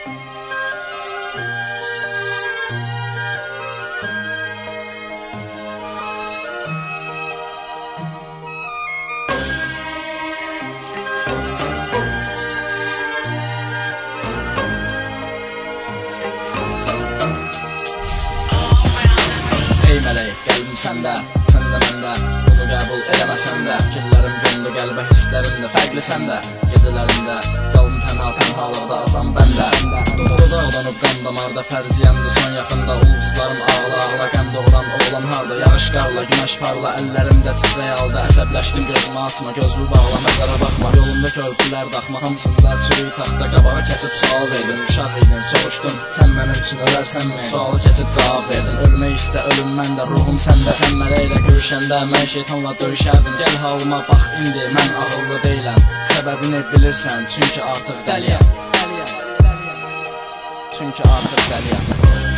Ey mələk, qəlbim səndə, sən də məndə. Bunu qəbul eləməsən də, fikirlərim göndü qəlbə, hisslərim də fərqli səndə. Gecələrimdə qalım tənhalıqda azam bəndə. Doğruda odanıb qan damarda, fərziyəmdə son yaxında. Ulduzlarım ağla ağla, qəm doğuran oğlan harda. Yağış qarla, günəş parla, əllərimdə titrəy aldı. Əsəbləşdim, gözümü açma, gözümü bağla, nəzərə baxma. Yolumda körpülər daxma, hamısında çürük taxta. Qabağa kəsib sual verdin, uşaq idin, soruşdum, sən mənim üçün ölərsənmi? Sualı kəsib cavab verdin, ölmək istə, ölüm məndə, ruhum səndə. Sən mələklə görüşəndə, mən şeytanla döyüşərdim. Gəl halıma bax indi, mən ağıllı deyiləm. Səbəbini bilirsən, çünki artıq dəliyəm. Çünki artıq dəliyəm.